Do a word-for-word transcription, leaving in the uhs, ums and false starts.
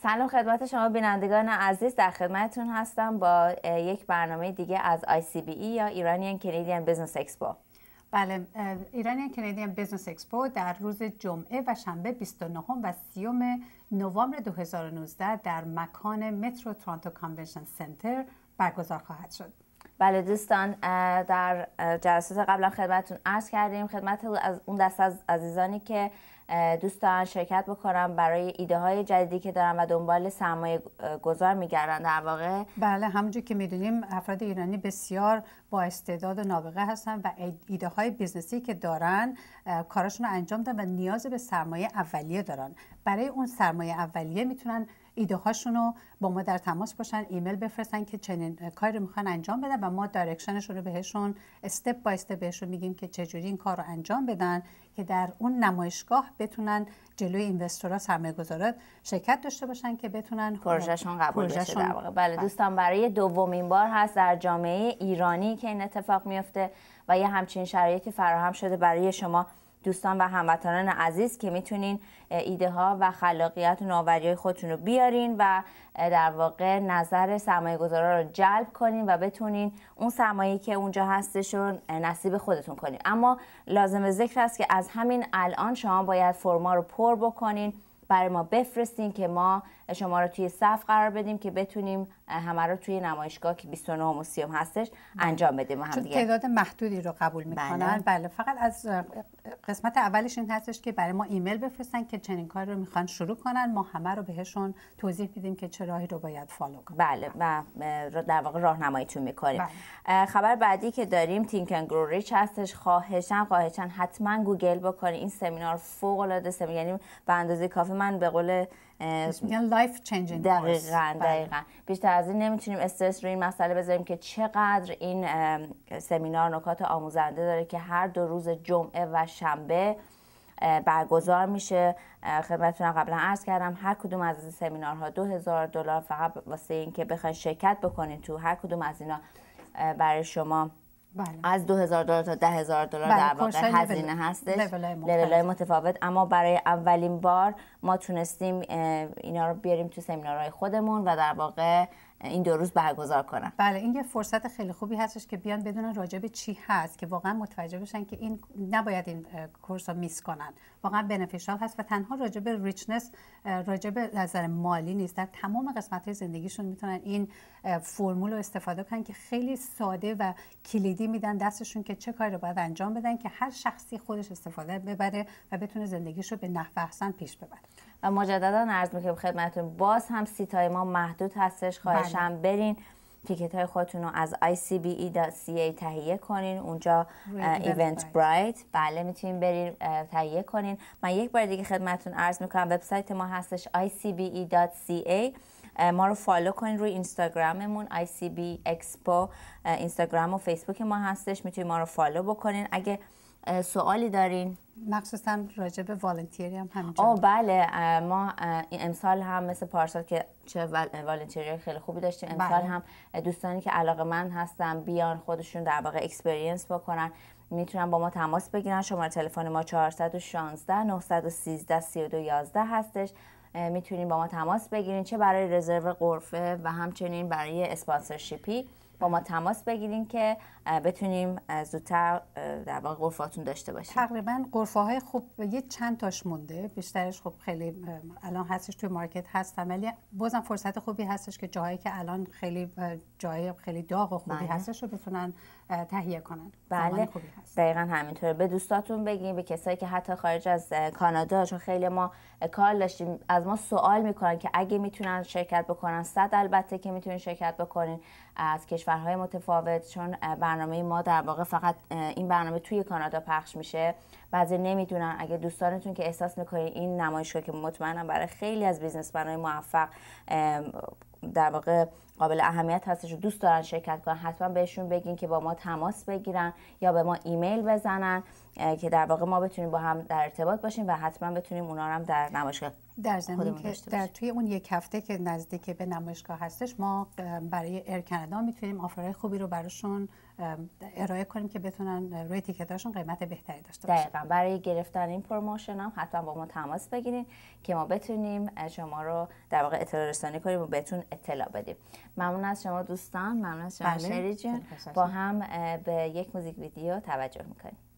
سلام خدمت شما بینندگان عزیز، در خدمتتون هستم با یک برنامه دیگه از آی سی بی ای یا ایرانیان کانادین بیزنس اکسپو. بله، ایرانیان کانادین بیزنس اکسپو در روز جمعه و شنبه بیست و نهم و سیوم نوامبر دو هزار و نوزده در مکان مترو تورنتو کانونشن سنتر برگزار خواهد شد. بله دوستان، در جلسات قبلا خدمتتون عرض کردیم خدمت از اون دست از عزیزانی که دوست دارن شرکت بکنن برای ایده های جدیدی که دارن و دنبال سرمایه گذار میگردن. در واقع بله، همونجور که میدونیم افراد ایرانی بسیار با استعداد و نابغه هستن و ایده های بیزنسی که دارن کاراشون رو انجام دادن و نیاز به سرمایه اولیه دارن. برای اون سرمایه اولیه میتونن ایده هاشون رو با ما در تماس باشن، ایمیل بفرستن که چنین کاری رو میخوان انجام بدن و ما دایرکشنشون رو بهشون استپ بای استپ بهشون میگیم که چجوری این کار رو انجام بدن که در اون نمایشگاه بتونن جلوی اینوستورها، سرمایه‌گذارا شرکت داشته باشن که بتونن پروژهشون قبول بشه در واقع. بله دوستان، برای دومین بار هست در جامعه ایرانی که این اتفاق میفته و یه همچین شرایطی فراهم شده برای شما دوستان و هموطنان عزیز که میتونین ایده ها و خلاقیت و نوآوری خودتون رو بیارین و در واقع نظر سرمایه گذارا رو جلب کنین و بتونین اون سرمایه‌ای که اونجا هستش رو نصیب خودتون کنین. اما لازم ذکر است که از همین الان شما باید فرما رو پر بکنین، برای ما بفرستین که ما شما رو توی صف قرار بدیم که بتونیم همه رو توی نمایشگاه که بیست و نه و سی هستش انجام بدیم. هم چون دیگه تعداد محدودی رو قبول میکنن. بله. بله فقط از قسمت اولش این هستش که برای ما ایمیل بفرستن که چنین کار رو میخوان شروع کنن، ما همه رو بهشون توضیح میدیم که چه راهی رو باید فالو کنن. بله و در واقع راهنماییتون میکنیم. بله. خبر بعدی که داریم تینک اند گرو ریچ هستش. خواهشاً خواهشاً حتما گوگل بکنید. این سمینار فوق العاده سمینار، یعنی به اندازه کافی من به قول میگن لایف چنجینگ. دقیقاً دقیقاً بیشتر از این نمیتونیم استرس روی این مسئله بذاریم که چقدر این سمینار نکات آموزنده داره که هر دو روز جمعه و شنبه برگزار میشه. خدمتتون قبلا عرض کردم هر کدوم از این سمینارها دو هزار دلار فقط واسه این که بخواید شرکت بکنید تو هر کدوم از اینا برای شما بله. از دو هزار دلار تا ده هزار دلار در واقع هزینه هستش، لول‌های متفاوت. اما برای اولین بار ما تونستیم اینا رو بیاریم تو سمینارهای خودمون و در واقع این دو روز برگزار کنن. بله این یه فرصت خیلی خوبی هستش که بیان بدونن راجع به چی هست، که واقعا متوجه بشن که این نباید این کورس رو میس کنن، واقعا بنفیشال هست و تنها راجع به ریچنس، راجع به نظر مالی نیست، در تمام قسمت‌های زندگیشون میتونن این فرمول رو استفاده کنن که خیلی ساده و کلیدی میدن دستشون که چه کاری رو باید انجام بدن که هر شخصی خودش استفاده ببره و بتونه زندگیشو به نحو احسن پیش ببره. و مجددا عرض میکنم خدمتتون باز هم سیتای ما محدود هستش. خواهشاً برین تیکت های خودتون رو از آی سی بی ای دات سی ای تهیه کنین. اونجا ایونت برایت بله میتونین برین تهیه کنین. من یک بار دیگه خدمتتون عرض میکنم وبسایت ما هستش آی سی بی ای دات سی ای. ما رو فالو کنین روی اینستاگراممون آی سی بی اکسپو. اینستاگرام و فیسبوک ما هستش، میتونین ما رو فالو بکنین. اگه سوالی دارین مخصوصا راجع به والنتیری هم همینجا. آه بله ما امسال هم مثل پارسال که چه والنتیری خیلی خوبی داشتیم، امسال بله. هم دوستانی که علاقه‌مند هستن بیان خودشون در واقع اکسپریانس بکنن میتونن با ما تماس بگیرن. شماره تلفن ما چهار یک شش نه یک یک سه سه دو یک یک هستش. میتونین با ما تماس بگیرین چه برای رزرو غرفه و همچنین برای اسپانسرشیپی با ما تماس بگیرین که بتونیم زودتر در واقع غرفاتون داشته باشیم. تقریبا غرفه های خوب یه چند تاش مونده، بیشترش خب خیلی الان هستش توی مارکت هست، ولی بازم فرصت خوبی هستش که جاهایی که الان خیلی جای خیلی داغ و خوبی بله. هستش رو بتونن تهیه کنن. بله دقیقاً همینطوره. به دوستاتون بگین، به کسایی که حتی خارج از کانادا، چون خیلی ما کار داشتیم از ما سوال میکنن که اگه میتونن شرکت بکنن، صد البته که میتونین شرکت بکنین از کشورهای متفاوت، چون برنامه ما در واقع فقط این برنامه توی کانادا پخش میشه. بعضی نمیدونن. اگه دوستانتون که احساس میکنین این نمایشگاه که مطمئنم برای خیلی از بیزنسمن‌های موفق در واقع قابل اهمیت هستش و دوست دارن شرکت کنن، حتما بهشون بگین که با ما تماس بگیرن یا به ما ایمیل بزنن که در واقع ما بتونیم با هم در ارتباط باشیم و حتما بتونیم اونا رو هم در نمایشگاه در زمین که در توی اون یک هفته که نزدیک به نمایشگاه هستش ما برای ایر کانادا میتونیم آفرهای خوبی رو براشون ارائه کنیم که بتونن روی تیکتاشون قیمت بهتری داشته باشن. دقیقاً. برای گرفتن این پروموشن هم حتما با ما تماس بگیرین که ما بتونیم شما رو در واقع اطلاع رسانی کنیم و بهتون اطلاع بدیم. ممنون از شما دوستان، ممنون از شما شری جون. با هم به یک موزیک ویدیو توجه میکنیم.